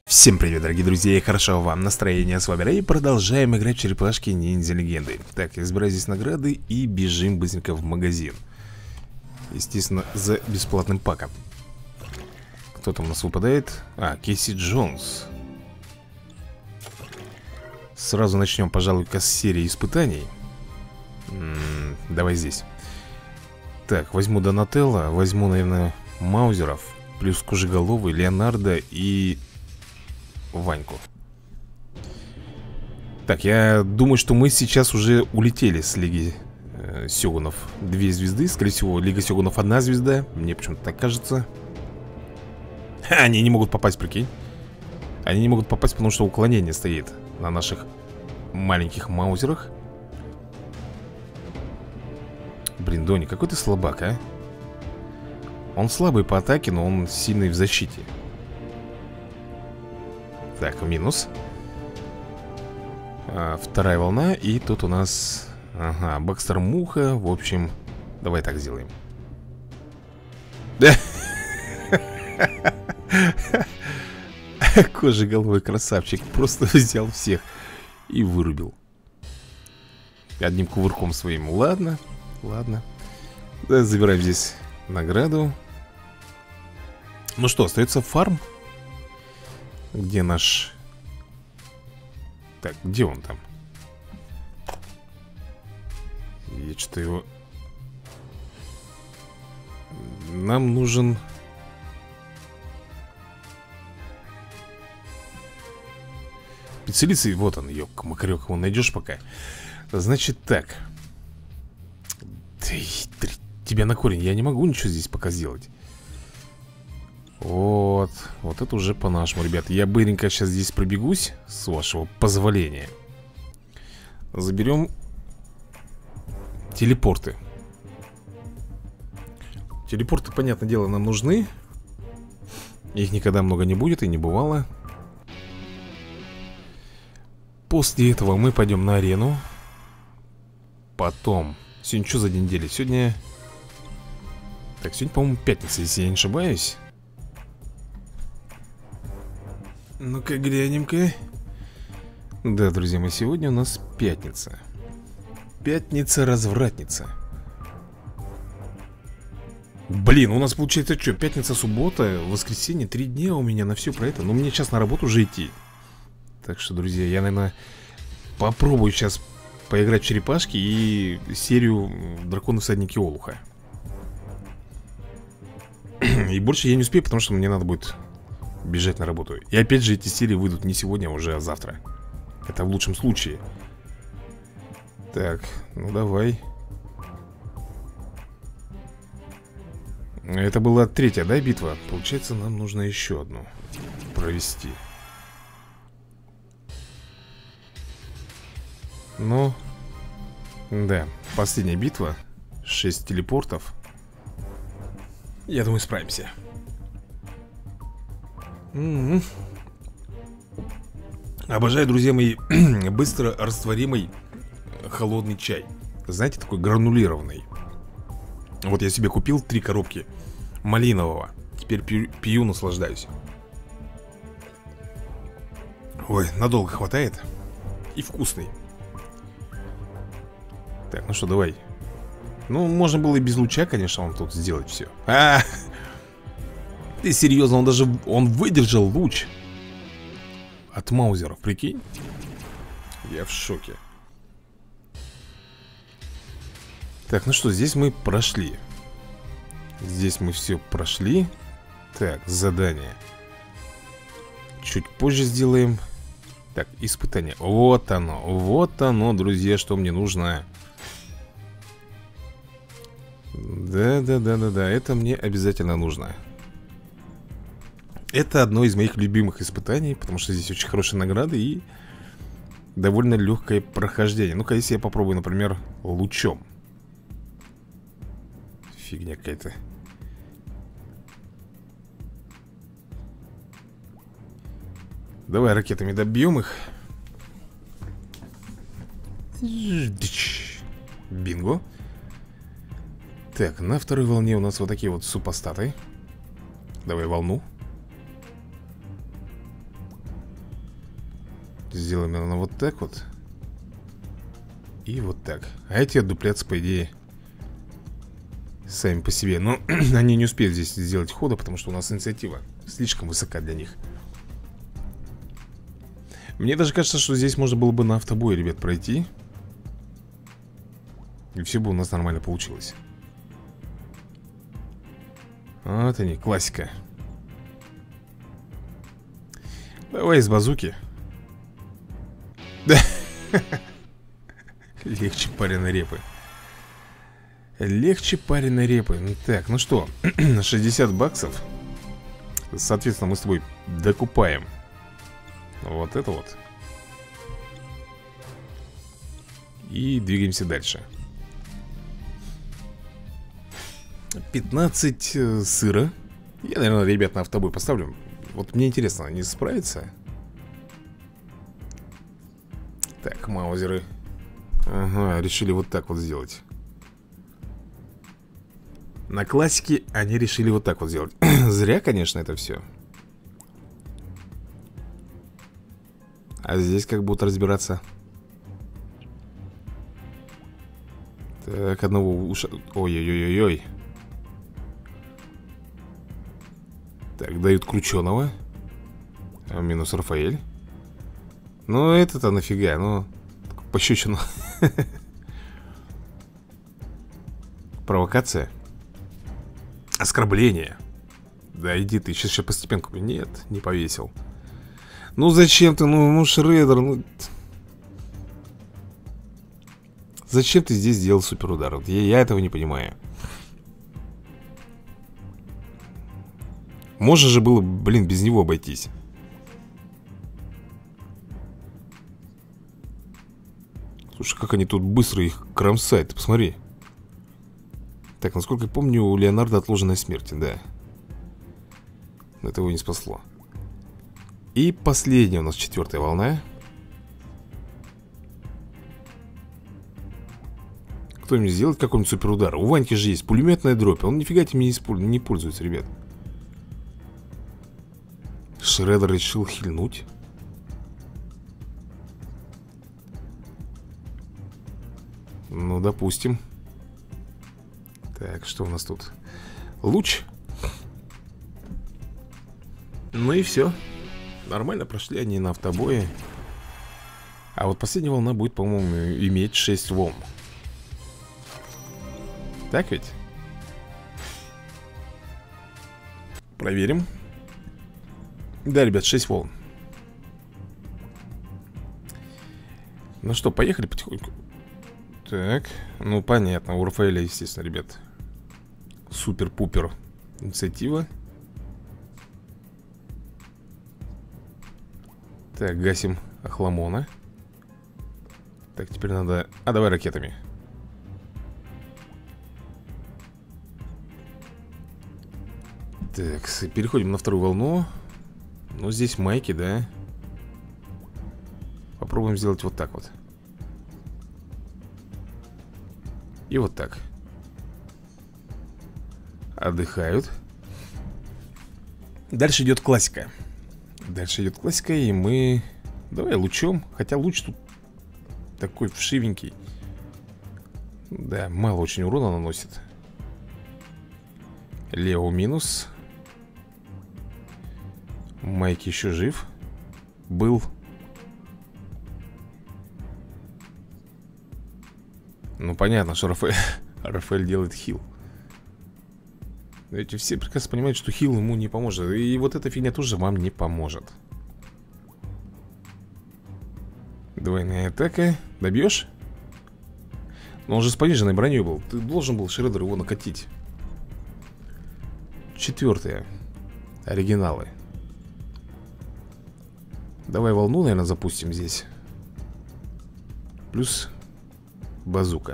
Всем привет, дорогие друзья, и хорошо вам настроение. С вами Рэй, и продолжаем играть в черепашки ниндзя легенды. Так, я забираю здесь награды и бежим быстренько в магазин. Естественно, за бесплатным паком. Кто там у нас выпадает? Кейси Джонс. Сразу начнем, пожалуй-ка, с серии испытаний. Давай здесь. Так, возьму Донателло, возьму, наверное, Маузеров, плюс Кожеголовый, Леонардо и Ваньку. Так, я думаю, что мы сейчас уже улетели с Лиги Сёгунов 2 звезды. Скорее всего, Лига Сёгунов 1 звезда. Мне почему-то так кажется. Они не могут попасть, прикинь. Они не могут попасть, потому что уклонение стоит на наших маленьких маузерах. Блин, Дони, какой ты слабак, а? Он слабый по атаке, но он сильный в защите. Так, минус. Вторая волна. И тут у нас... Ага, Бакстер Муха. В общем, давай так сделаем. Кожеголовый красавчик. Просто взял всех и вырубил. Одним кувырком своим. Ладно, ладно. Забираем здесь награду. Ну что, остается фарм. Где наш... Так, где он там? Я что-то его... Нам нужен... Специалист, вот он, ёк-макарёк, его найдешь пока. Значит так. Тебя на корень, я не могу ничего здесь пока сделать. Вот это уже по-нашему, ребят. Я быренько сейчас здесь пробегусь, с вашего позволения. Заберем телепорты. Телепорты, понятное дело, нам нужны. Их никогда много не будет и не бывало. После этого мы пойдем на арену. Потом... Сегодня что за день недели? Сегодня... Так, сегодня, по-моему, пятница, если я не ошибаюсь. Ну-ка, глянем-ка. Да, друзья мои, сегодня у нас пятница. Пятница-развратница. Блин, у нас получается что? Пятница, суббота, воскресенье, 3 дня у меня на все про это. Но мне сейчас на работу уже идти. Так что, друзья, я, наверное, попробую сейчас поиграть в черепашки и серию Драконы-всадники Олуха. И больше я не успею, потому что мне надо будет бежать на работу. И опять же, эти серии выйдут не сегодня, а уже завтра. Это в лучшем случае. Так, ну давай. Это была 3-я, да, битва? Получается, нам нужно еще одну провести. Ну, да, последняя битва. 6 телепортов. Я думаю, справимся. Обожаю, друзья мои, быстро растворимый холодный чай. Знаете, такой гранулированный. Вот я себе купил 3 коробки малинового. Теперь пью, наслаждаюсь. Ой, надолго хватает. И вкусный. Так, ну что, давай. Ну, можно было и без луча, конечно, он тут сделать все. Ты серьезно, он выдержал луч от маузеров, прикинь? Я в шоке. Так, ну что, здесь мы прошли. Здесь мы все прошли. Так, задание чуть позже сделаем. Так, испытание. Вот оно, друзья, что мне нужно. Да, это мне обязательно нужно. Это одно из моих любимых испытаний, потому что здесь очень хорошие награды и довольно легкое прохождение. Ну-ка, если я попробую, например, лучом. Фигня какая-то. Давай ракетами добьем их. Бинго. Так, на второй волне у нас вот такие вот супостаты. Давай волну. Сделаем, наверное, вот так вот. И вот так. А эти отдуплятся, по идее, сами по себе. Но они не успеют здесь сделать хода, потому что у нас инициатива слишком высока для них. Мне даже кажется, что здесь можно было бы на автобой, ребят, пройти. И все бы у нас нормально получилось. Вот они, классика. Давай из базуки. Да. Легче пареной репы. Легче пареной репы. Так, ну что, 60 баксов. Соответственно, мы с тобой докупаем вот это вот. И двигаемся дальше. 15 сыра. Я, наверное, ребят, на автобой поставлю. Вот мне интересно, они справятся? Так, маузеры. Ага, решили вот так вот сделать. На классике они решили вот так вот сделать. Зря, конечно, это все. А здесь как будут разбираться? Так, одного уша... Ой-ой-ой-ой-ой. Так, дают крученого. Минус Рафаэль. Ну, это-то нафига, ну... Пощечину. Провокация. Оскорбление. Да иди ты, сейчас постепенно. Нет, не повесил. Ну зачем ты, ну Шредер, ну... Зачем ты здесь сделал суперудар? Вот я этого не понимаю. Можно же было, блин, без него обойтись. Слушай, как они тут быстро их кромсают, ты посмотри. Так, насколько я помню, у Леонардо отложенная смерть, да. Но это его не спасло. И последняя у нас 4-я волна. Кто-нибудь сделает какой-нибудь суперудар? У Ваньки же есть пулеметная дробь. Он нифига этим не пользуется, ребят. Шредер решил хильнуть. Ну, допустим. Так, что у нас тут? Луч. Ну и все. Нормально прошли они на автобое. А вот последняя волна будет, по-моему, иметь 6 волн. Так ведь? Проверим. Да, ребят, 6 волн. Ну что, поехали потихоньку. Так, ну понятно, у Рафаэля, естественно, ребят, супер-пупер инициатива. Так, гасим Охламона. Так, теперь надо... А, давай ракетами. Так, переходим на вторую волну. Ну, здесь майки, да. Попробуем сделать вот так вот. И вот так. Отдыхают. Дальше идет классика. Дальше идет классика, и мы... Давай лучом. Хотя луч тут такой вшивенький. Да, мало очень урона наносит. Лео минус. Майк еще жив. Был. Ну понятно, что Рафаэль делает хил. Эти все прекрасно понимают, что хил ему не поможет. И вот эта фигня тоже вам не поможет. Двойная атака. Добьешь? Но он же с пониженной броней был. Ты должен был, Шредер, его накатить. 4-я. Оригиналы. Давай волну, наверное, запустим здесь. Плюс базука.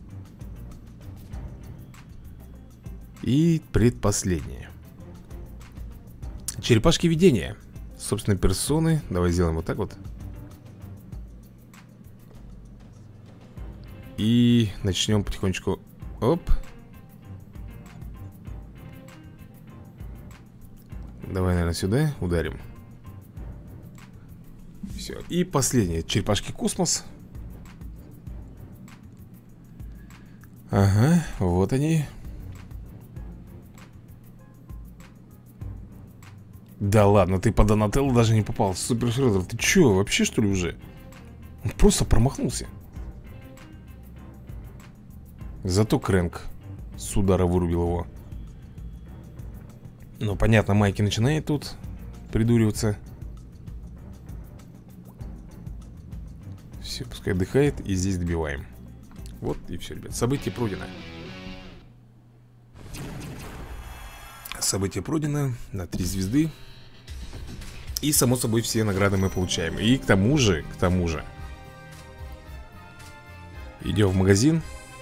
И предпоследнее. Черепашки видения. Собственной персоны. Давай сделаем вот так вот. И начнем потихонечку. Оп. Давай, наверное, сюда ударим. Все, и последние черепашки космос. Ага, вот они. Да ладно, ты по Донателло даже не попал. Супер Шреддер, ты че, вообще что ли уже? Он просто промахнулся. Зато Крэнк с удара вырубил его. Ну, понятно, Майки начинает тут придуриваться. Все, пускай отдыхает, и здесь добиваем. Вот и все, ребят, событие пройдено. Событие пройдено на 3 звезды. И, само собой, все награды мы получаем. И к тому же идем в магазин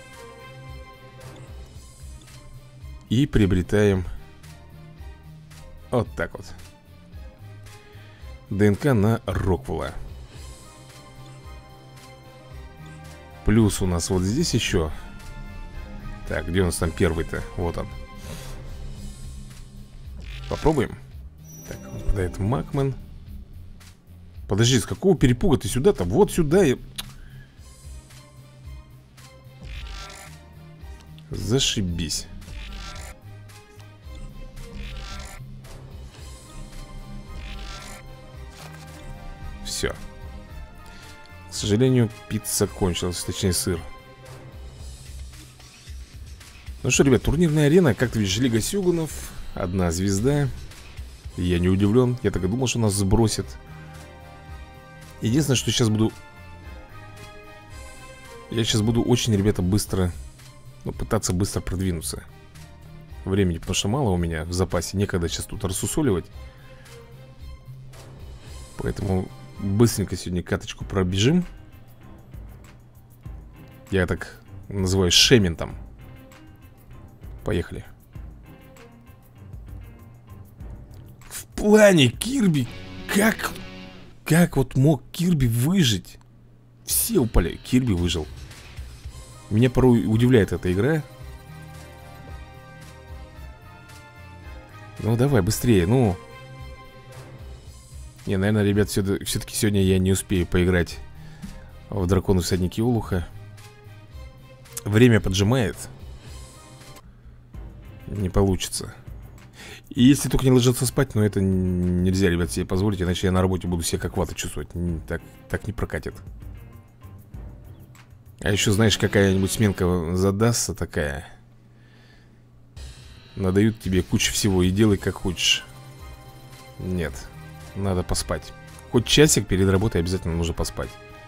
и приобретаем вот так вот ДНК на Роквелла. Плюс у нас вот здесь еще. Так, где у нас там первый-то? Вот он. Попробуем. Так, выпадает Макмен. Подожди, с какого перепуга ты сюда-то? Вот сюда я... Зашибись. Все. К сожалению, пицца кончилась, точнее сыр. Ну что, ребят, турнирная арена, как ты видишь, Лига Сёгунов. 1 звезда. Я не удивлен, я так и думал, что нас сбросят. Единственное, что сейчас буду... Я сейчас буду очень, ребята, быстро... Ну, пытаться быстро продвинуться. Времени, потому что мало у меня в запасе. Некогда сейчас тут рассусоливать. Поэтому быстренько сегодня каточку пробежим. Я так называю шементом. Поехали. В плане Кирби, как вот мог Кирби выжить? Все упали, Кирби выжил. Меня порой удивляет эта игра. Ну давай, быстрее, ну. Не, наверное, ребят, все-таки сегодня я не успею поиграть в Драконы Всадники Олуха. Время поджимает. Не получится. И если только не ложиться спать, но это нельзя, ребят, себе позволить, иначе я на работе буду себя как вата чувствовать. Так не прокатит. А еще, знаешь, какая-нибудь сменка задастся такая. Надают тебе кучу всего и делай как хочешь. Нет, надо поспать. Хоть часик перед работой обязательно нужно поспать.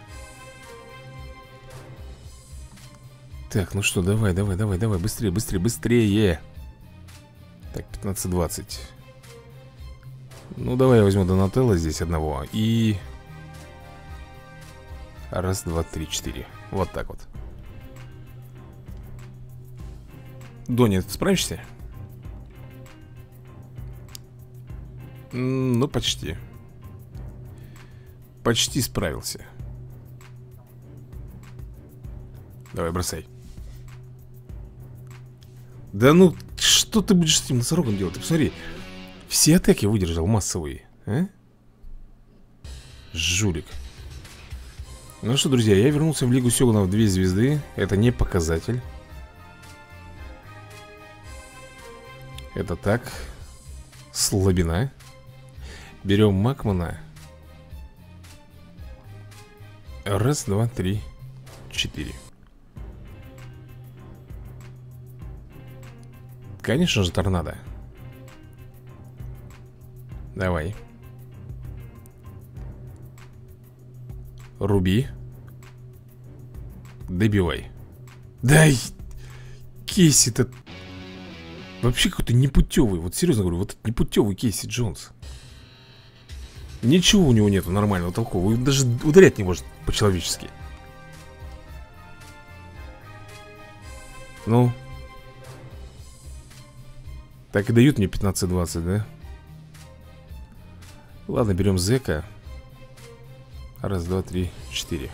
Так, ну что, давай, быстрее. Так, 15-20. Ну, давай я возьму Донателло здесь одного. И... 1, 2, 3, 4. Вот так вот. Донни, ты справишься? Ну, почти. Почти справился. Давай, бросай. Да ну, что ты будешь с этим носорогом делать? Ты посмотри, все атаки выдержал массовые, а? Жулик. Ну что, друзья, я вернулся в Лигу Сёгунов 2 звезды. Это не показатель. Это так. Слабина. Берем Макмана. 1, 2, 3, 4. Конечно же, торнадо. Давай. Руби. Добивай. Дай. Кейси-то вообще какой-то непутевый. Вот серьезно говорю, вот непутевый Кейси Джонс. Ничего у него нету нормального, толкового. Даже ударять не может по-человечески. Ну. Так и дают мне 15-20, да? Ладно, берем Зека. 1, 2, 3, 4.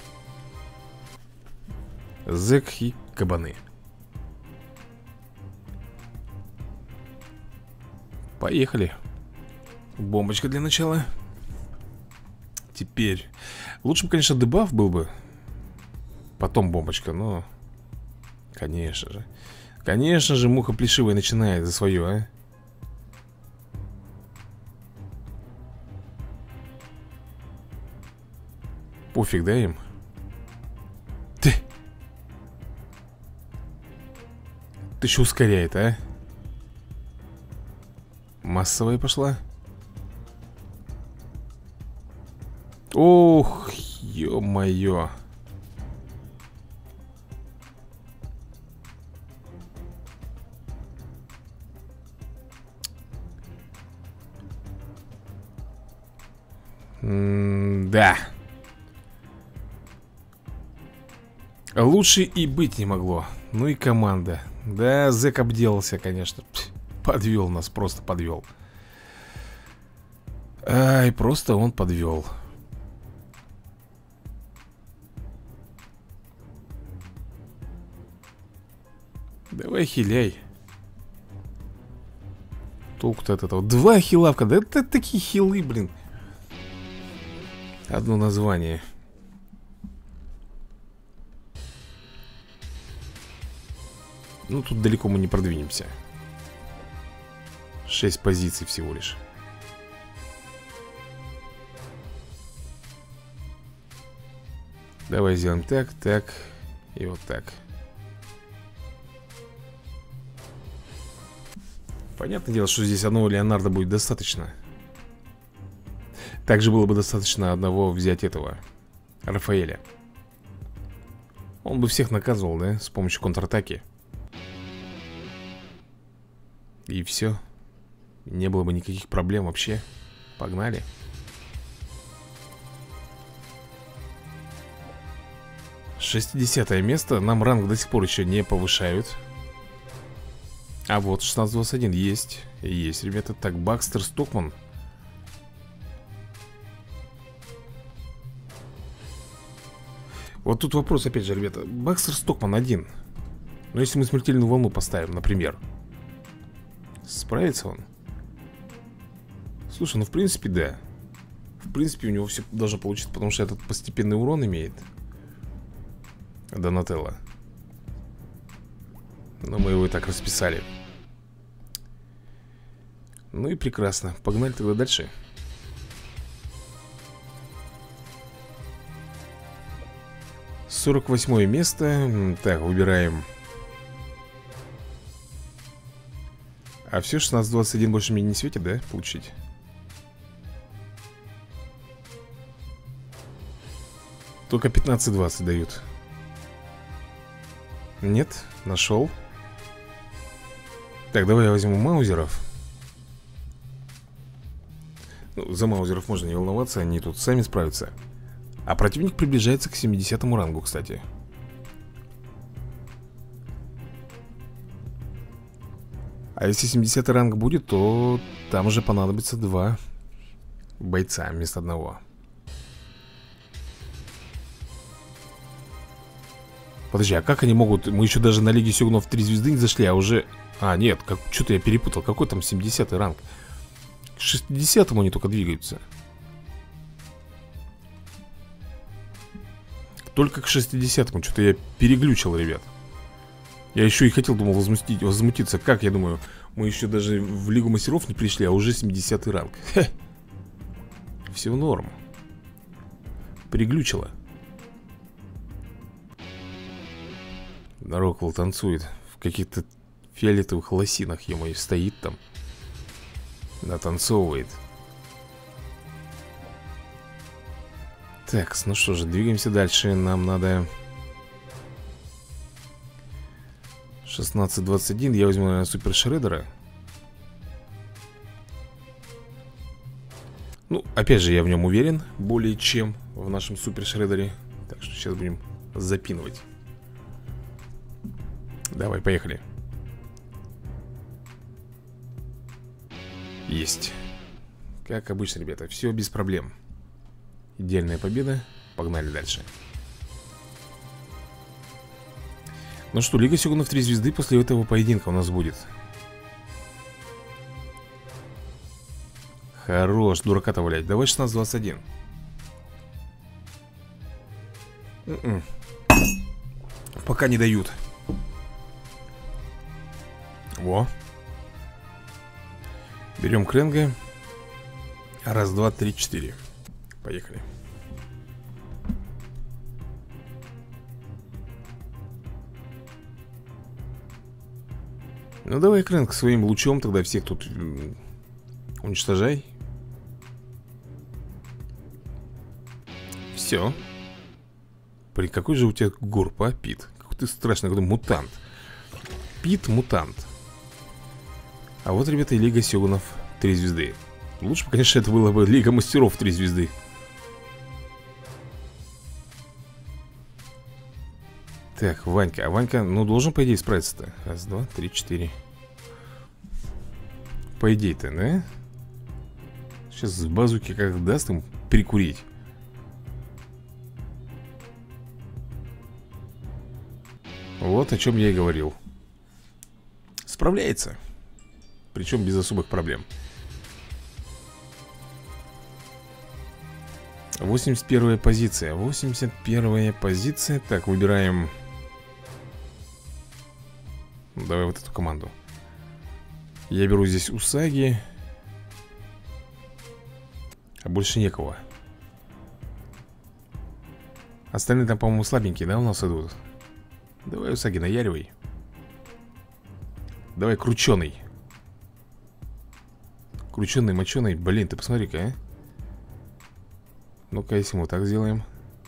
Зек и кабаны. Поехали. Бомбочка для начала. теперь. Лучше бы, конечно, дебаф был бы. Потом бомбочка, но... Конечно же. Конечно же, муха плешивая начинает за свое, а. Пофиг, да, им? Ты еще ускоряет, а? Массовая пошла. Ох, ё-моё. Да. Лучше и быть не могло. Ну и команда. Да, зэк обделался, конечно. Подвел нас, просто подвел. Ай, просто он подвел. Давай хиляй. Толку-то от этого. 2 хилавка. Да это такие хилы, блин. Одно название. Ну, тут далеко мы не продвинемся. 6 позиций всего лишь. Давай сделаем так, так и вот так. Понятное дело, что здесь одного Леонардо будет достаточно. Также было бы достаточно одного взять этого Рафаэля. Он бы всех наказывал, да, с помощью контратаки. И все. Не было бы никаких проблем вообще. Погнали. Шестидесятое место. Нам ранг до сих пор еще не повышают. А вот 16-21 есть. Есть, ребята. Так, Бакстер, Стокман. Вот тут вопрос опять же, ребята. Бакстер, Стокман один. Но если мы смертельную волну поставим, например, справится он? Слушай, ну в принципе да. В принципе у него все должно получиться, потому что этот постепенный урон имеет Донателло. Но мы его и так расписали. Ну и прекрасно. Погнали тогда дальше. Сорок 48 место. Так, выбираем. А все, 16-21 больше мне не светит, да, получить? Только 15-20 дают. Нет, нашел. Так, давай я возьму маузеров. Ну, за маузеров можно не волноваться, они тут сами справятся. А противник приближается к 70-му рангу, кстати. А если 70-й ранг будет, то там уже понадобится 2 бойца вместо одного. Подожди, а как они могут? Мы еще даже на Лиге Сёгунов 3 звезды не зашли, а уже... А, нет, что-то я перепутал. Какой там 70-й ранг? К 60-му они только двигаются. Только к 60-му. Что-то я переглючил, ребят. Я еще и хотел, думал, возмутиться. Как, я думаю, мы еще даже в Лигу Мастеров не пришли, а уже 70-й ранг. Хе. Все норм. Приглючило. Роквелл танцует в каких-то фиолетовых лосинах, ё-моё, стоит там. Натанцовывает. Так, ну что же, двигаемся дальше. Нам надо 16-21. Я возьму, наверное, Супер Шреддера. Ну, опять же, я в нем уверен. Более чем в нашем Супер Шреддере. Так что сейчас будем запинывать. Давай, поехали. Есть. Как обычно, ребята, все без проблем. Идеальная победа. Погнали дальше. Ну что, Лига Сёгунов 3 звезды после этого поединка у нас будет. Хорош, дурака-то валять. Давай 16-21. Пока не дают. Во. Берем Кренга. Раз, два, три, четыре. Поехали. Ну давай, Крэнк, своим лучом тогда всех тут уничтожай. Все. При какой же у тебя горб, а, Пит? Какой ты страшный, какой мутант. Пит мутант. А вот, ребята, и Лига Сёгунов 3 звезды. Лучше бы, конечно, это было бы Лига Мастеров 3 звезды. Так, Ванька. А Ванька, ну, должен, по идее, справиться-то. Раз, два, три, четыре. По идее-то, да? Сейчас с базуки как даст им перекурить. Вот о чем я и говорил. Справляется. Причем без особых проблем. 81-я позиция. 81-я позиция. Так, выбираем. Давай вот эту команду. Я беру здесь Усаги. А больше некого. Остальные там, по-моему, слабенькие, да, у нас идут? Давай, Усаги, наяривай. Давай, крученый. Крученый, моченый. Блин, ты посмотри-ка, а. Ну-ка, если мы вот так сделаем.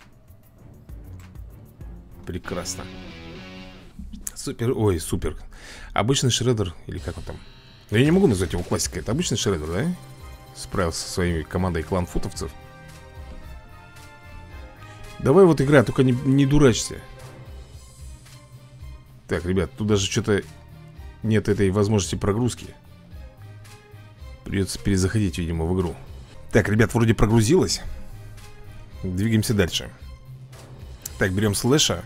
Прекрасно. Супер, ой, супер. Обычный Шреддер, или как он там? Но я не могу назвать его классикой. Это обычный Шреддер, да? Справился со своей командой клан-футовцев. Давай вот игра, только не дурачься. Так, ребят, тут даже что-то нет этой возможности прогрузки. Придется перезаходить, видимо, в игру. Так, ребят, вроде прогрузилось. Двигаемся дальше. Так, берем Слэша,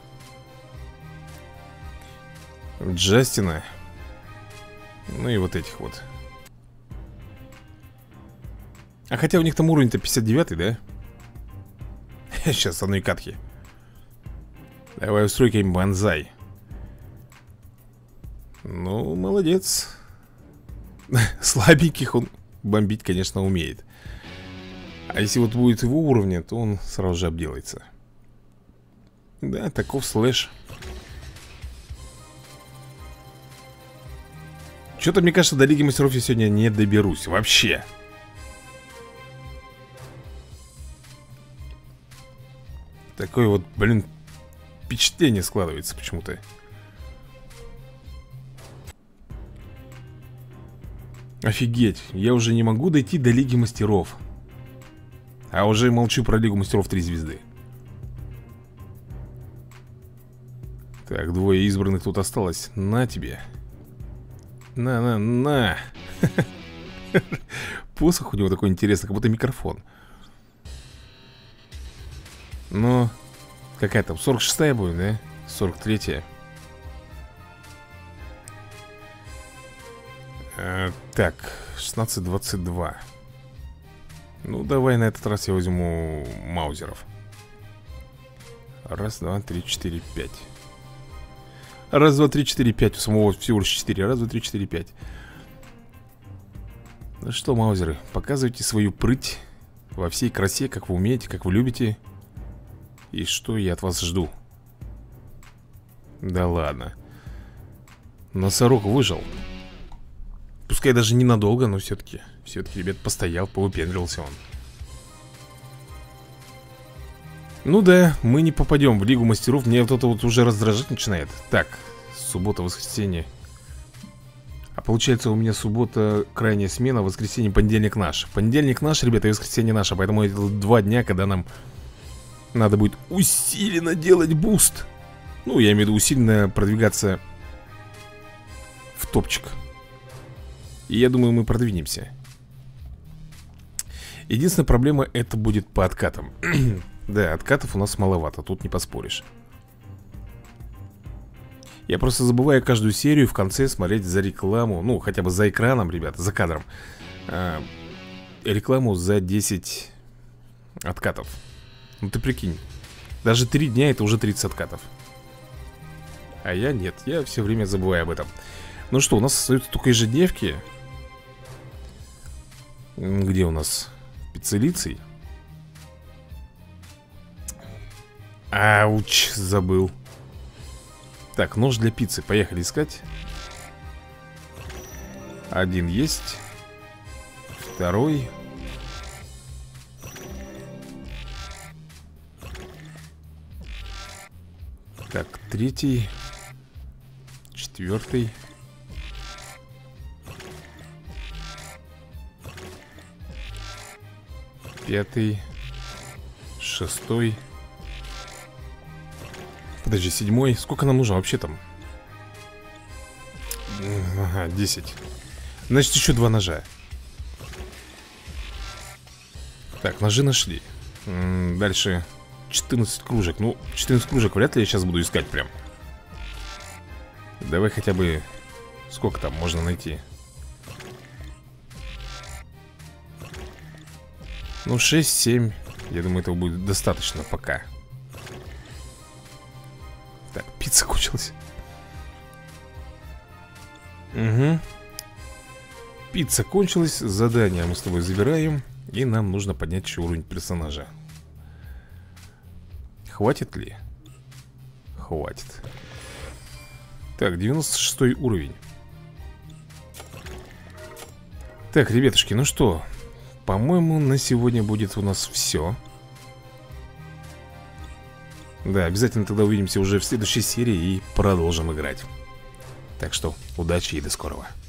Джастина. Ну и вот этих вот. А хотя у них там уровень-то 59-й, да? Сейчас одной катки. Давай устройка им банзай. Ну, молодец. Слабеньких он бомбить, конечно, умеет. А если вот будет его уровня, то он сразу же обделается. Да, таков Слэш. Что-то, мне кажется, до Лиги Мастеров я сегодня не доберусь вообще. Такое вот, блин, впечатление складывается почему-то. Офигеть, я уже не могу дойти до Лиги Мастеров. А уже молчу про Лигу Мастеров 3 звезды. Так, двое избранных тут осталось. На тебе. На. Посох у него такой интересный, как будто микрофон. Ну, какая там, 46-я будет, да? 43-я. Так, 16-22. Ну, давай на этот раз я возьму маузеров. Раз, два, три, четыре, пять. Раз, два, три, четыре, пять. У самого всего лишь 4. Раз, два, три, четыре, пять. Ну что, маузеры, показывайте свою прыть во всей красе, как вы умеете, как вы любите. И что я от вас жду. Да ладно. Носорог выжил. Пускай даже ненадолго, но все-таки, ребят, постоял, повыпендривался он. Ну да, мы не попадем в Лигу Мастеров. Мне вот это вот уже раздражать начинает. Так, суббота, воскресенье. А получается у меня суббота крайняя смена, воскресенье, понедельник наш. Понедельник наш, ребята, и воскресенье наше. Поэтому это 2 дня, когда нам надо будет усиленно делать буст. Ну, я имею в виду усиленно продвигаться в топчик. И я думаю, мы продвинемся. Единственная проблема, это будет по откатам. Да, откатов у нас маловато, тут не поспоришь. Я просто забываю каждую серию в конце смотреть за рекламу. Ну, хотя бы за экраном, ребята, за кадром. Рекламу за 10 откатов. Ну, ты прикинь. Даже 3 дня это уже 30 откатов. А я нет, я все время забываю об этом. Ну что, у нас остаются только ежедневки. Где у нас специалицей? Ауч, забыл. Так, нож для пиццы, поехали искать. Один есть. Второй. Так, третий. Четвертый. Пятый. Шестой. Подожди, седьмой. Сколько нам нужно вообще там? Ага, 10. Значит, еще 2 ножа. Так, ножи нашли. Дальше 14 кружек. Ну, 14 кружек вряд ли я сейчас буду искать прям. Давай хотя бы... Сколько там можно найти? Ну, 6-7. Я думаю, этого будет достаточно пока. Так, пицца кончилась. Угу. Пицца кончилась. Задание мы с тобой забираем. И нам нужно поднять еще уровень персонажа. Хватит ли? Хватит. Так, 96 уровень. Так, ребятушки, ну что, по-моему, на сегодня будет у нас все. Да, обязательно тогда увидимся уже в следующей серии и продолжим играть. Так что удачи и до скорого.